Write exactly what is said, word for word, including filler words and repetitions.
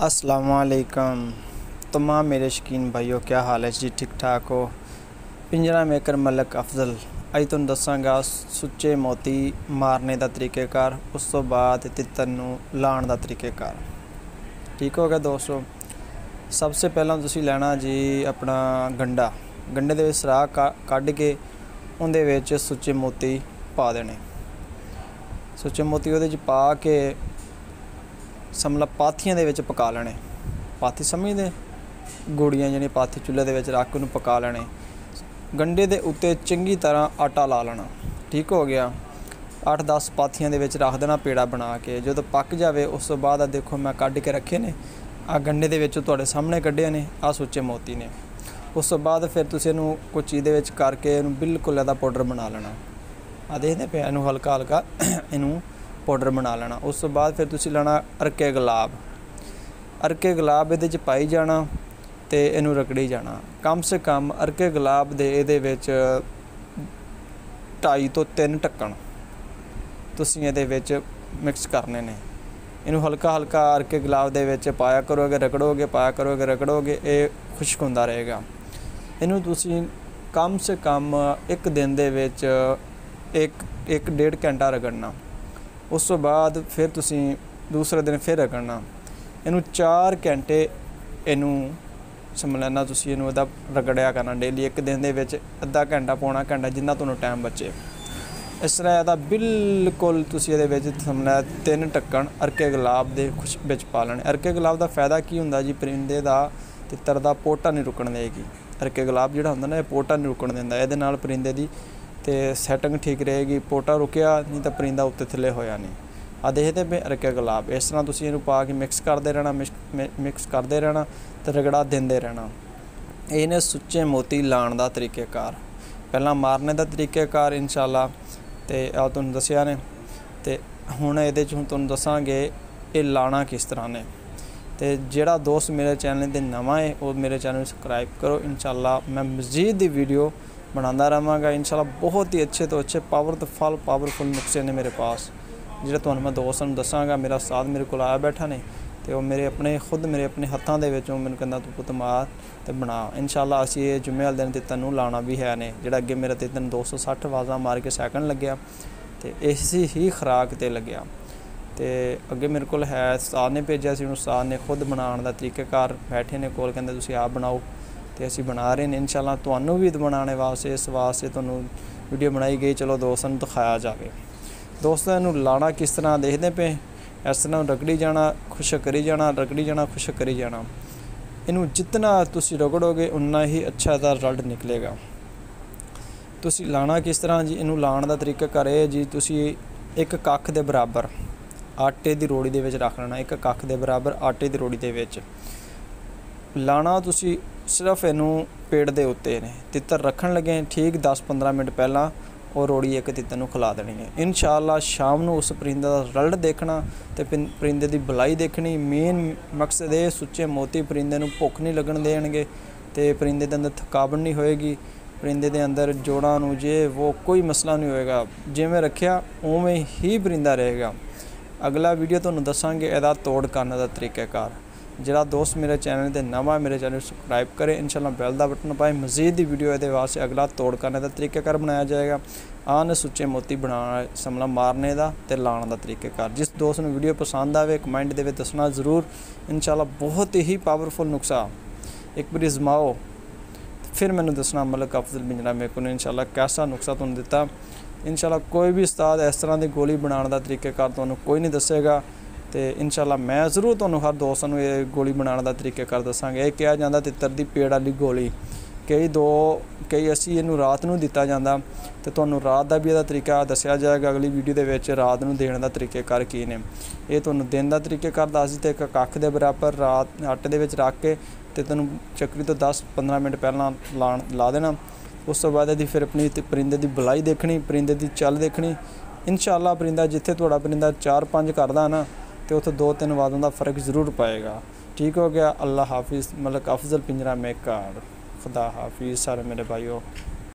अस्सलामुअलैकुम तमाम मेरे शकीन भाइयों, क्या हाल है जी? ठीक ठाक हो? पिंजरा मेकर मलक अफजल अज तुहानूं दसांगा सुच्चे मोती मारने का तरीक़ेकार, उस तो बाद तितर नूं लाण का तरीक़ेकार। ठीक हो गया दोस्तों। सबसे पहला तुसीं लैना जी अपना गंडा। गंडे दे विच सराख का कढ के उहदे विच सुच्चे मोती पा देने। सुच्चे मोती उहदे च पा के समझ पाथियां दे विच पका लेने। पाथी समझदे, गुड़ियां जिहड़ियां पाथी चुल्हे दे विच रख के उहनूं पका लेने। गंडे दे उत्ते चंगी तरह आटा ला लेना। ठीक हो गया। अठ दस पाथियां दे विच रख देना पेड़ा बना के। जदों पक जावे उस तो बाद देखो मैं कढ के रखे ने, आ गंडे दे विच तुहाडे सामने कढे ने, आ सुच्चे मोती ने। उस तो बाद फिर तुसीं इहनूं कोई चीज़ दे विच करके इहनूं बिल्कुल इहदा पाउडर बना लेना। आ देखदे पे इहनूं हल्का हल्का इहनूं पाउडर बना लेना। उस तो बाद फिर तुसीं लेना अरके गुलाब। अरके गुलाब इहदे च पाई जाना ते इहनूं रगड़ी जाना। कम से कम अरके गुलाब दे इहदे विच ढाई तो तीन ढक्कन तुसीं इहदे विच मिक्स करने ने। इहनूं हल्का हल्का अरके गुलाब दे विच पाया करोगे, रगड़ोगे, पाया करोगे, रगड़ोगे, ये खुश्क हुंदा रहेगा। इहनूं तुसीं कम से कम एक दिन दे विच एक एक डेढ़ घंटा रगड़ना। उस तो बाद फिर तुसीं दूसरे दिन फिर रगड़ना। इनू चार घंटे इनू समझ लेना तुसीं इनू इहदा रगड़िया करना डेली। एक दिन दे विच अद्धा घंटा पौना घंटा जिन्ना तुहानूं टाइम बचे। इस तरह इहदा बिल्कुल तुसीं इहदे विच समझ लै तीन ढक्कन अरके गुलाब दे खुश विच पा लेने। अरके गुलाब दा फायदा की हुंदा जी? परिंदे दा तितर दा पोटा नहीं रुकण देगी। अरके गुलाब जिहड़ा हुंदा ना, ये पोटा नहीं रुकण दिंदा। इहदे नाल परिंदे दी ते सैटिंग ठीक रहेगी। पोटा रुकिया नहीं तो परिंदा उत्ते थल्ले होया नहीं। आ देखदे पे अरके गुलाब। इस तरह तुसीं इहनूं पा के मिक्स करते रहना, मिक्स करते रहना तो रगड़ा देंदे रहना। ये ने सुच्चे मोती लाण का तरीक़ेकार। पहला मारने का तरीक़ेकार इंशाअल्लाह ते आ तुहानूं दस्सिया ने। ते हुण इहदे च हुण तुहानूं दस्सांगे ये लाना किस तरह ने। ते जिहड़ा दोस्त मेरे चैनल ते नवां है वो मेरे चैनल सबसक्राइब करो। इंशाअल्लाह मैं मज़ीद दी वीडियो बनाता रहांगा इंशाअल्लाह। बहुत ही अच्छे तो अच्छे पावरफुल पावरफुल नुस्खे ने मेरे पास, जिहड़े तुहानूं मैं दोस्तां नूं दस्सांगा। मेरा साथ मेरे कोल आया बैठा ने ते ओह मेरे अपने खुद मेरे अपने हत्थां दे विच मैनूं कहंदा तूं पुत्त मार ते बना। इंशाअल्लाह असीं ये जुम्मे वाले दिन तितर नूं लाना भी है ने। जिहड़ा अगे मेरा तितर दो सौ सठ आवाज़ां मार के सैकंड लग्या ते इसी ही खुराक ते लग्या। ते अगे मेरे कोल है उस्ताद ने भेजिया सी, उस्ताद ने खुद बनाने का तरीक़ेकार बैठे ने कोल, कहंदे तुसीं आप बनाओ ते असीं बना रहे हैं। इंशाअल्लाह तुहानूं भी बनाने वास्ते इस वास्ते तुहानूं वीडियो बनाई गई, चलो दोस्तां नूं दिखाया जाए। दोस्तों इनू लाना किस तरह देखते पे, इस तरह रगड़ी जाना, खुशक करी जाना, रगड़ी जाना, खुशक करी जाना। इनू जितना तुसी रगड़ोगे उन्ना ही अच्छा दा रिजल्ट निकलेगा। तुसी लाना किस तरह जी? इनू लाण का तरीका कर जी, तुसी एक कख दे बराबर आटे की रोड़ी दे विच रख लेना। एक कख दे बराबर आटे की रोड़ी दे विच लाना। तुसी सिर्फ इनू पेड़ दे उत्ते ने तितर रखण लगे ठीक दस पंद्रह मिनट पहला और रोड़ी एक तितर नूं खिला देनी है। इंशाअल्लाह शाम नूं उस परिंदे का रिजल्ट देखना ते परिंदे की भलाई देखनी। मेन मकसद ये सुच्चे मोती परिंदे नूं भुख नहीं लगन देणगे ते परिंदे दे अंदर थकावट नहीं होएगी। परिंदे दे अंदर जोड़ां नूं जे वो कोई मसला नहीं होएगा। जिवें रखिया उवें ही परिंदा रहेगा। अगला वीडियो तुहानूं दस्सांगे इहदा तोड़ करने का तरीक़ेकार। जिहड़ा दोस्त मेरे चैनल ते नवां मेरे चैनल सबसक्राइब करे, इंशाअल्लाह बैल का बटन पाए। मज़ीद दी वीडियो ये वास्ते अगला तोड़ करने का तरीक़ेकार बनाया जाएगा। आन सुच्चे मोती बना समला मारने का ते लाने का तरीक़ेकार। जिस दोस्त नूं वीडियो पसंद आवे कमेंट दे दसना जरूर। इंशाअल्लाह बहुत ही पावरफुल नुस्खा, एक बार आजमाओ फिर मैनूं दसना मलक अफजल पिंजरा मेरे को इंशाअल्लाह कैसा नुस्खा तुहानूं दिता। इंशाअल्लाह कोई भी उस्ताद इस तरह की गोली बनाने का तरीक़ेकार तुहानूं कोई नहीं दसेगा। तो इंशाअल्लाह मैं जरूर तुहानूं हर दोस्त नूं ये गोली बनाने का तरीक़ेकार दसांगा। ये कहा जाता तितर दी पेड़ वाली गोली। कई दो कई असी इनू रात नूं दिता जाता तो तुहानूं रात का भी इहदा तरीका दस्सिया जाएगा अगली वीडियो दे विच। रात नूं देने का तरीक़ेकार की ने, ये तुहानूं दिन का तरीक़ेकार दस दित्ता। एक कख दे बराबर रात आटे दे विच रख के ते तुहानूं चक्री तो दस पंद्रह मिनट पहला ला ला देना। उस तो बाद इहदी फिर अपनी परिंदे की भलाई देखनी, परिंदे की चल देखनी। इंशाअल्लाह परिंदा जिथे तुहाडा परिंदा चार पाँच करदा ना तो उत्थे दो तीन वादों का फ़र्क जरूर पाएगा। ठीक हो गया। अल्लाह हाफिज़। मलक अफजल पिंजरा मेकर। खुदा हाफिज़ सारे मेरे भाइयों।